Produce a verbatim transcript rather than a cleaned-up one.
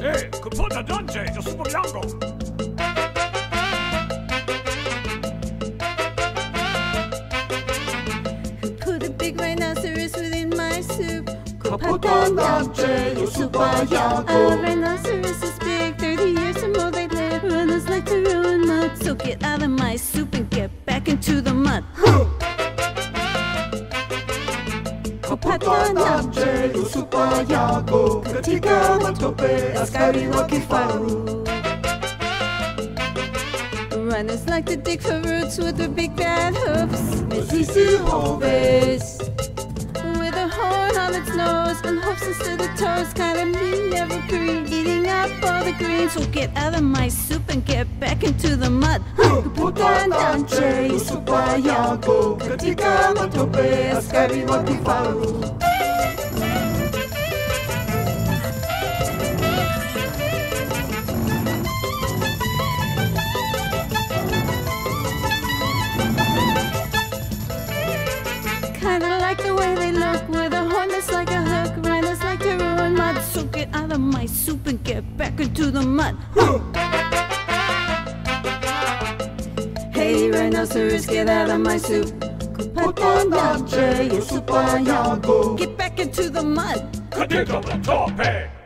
Hey, kupota donche, yo super yango. Put a big rhinoceros within my soup. Kupota donche, yo super yango. A rhinoceros is big, thirty years or more they live. Rhinos like to ruin mud, so get out of my soup and get back into the mud. Kupota donche, yo super yango. Katika matope, askari wakifaru. Rhinos like to dig for roots with their big bad hoofs. Rhinoceros. With a horn on its nose and hoofs instead of toes. Kinda mean, never green, eating up all the greens. So get out of my soup and get back into the mud. Kupota donche, yo super yango. Katika matope, askari wakifaru. Kinda like the way they look with a horn that's like a hook. Rhinos like to ruin mud, so get out of my soup and get back into the mud. Hey, rhinoceros, get out of my soup. Kupota donche, yo super yango. Get back into the mud. Katika matope.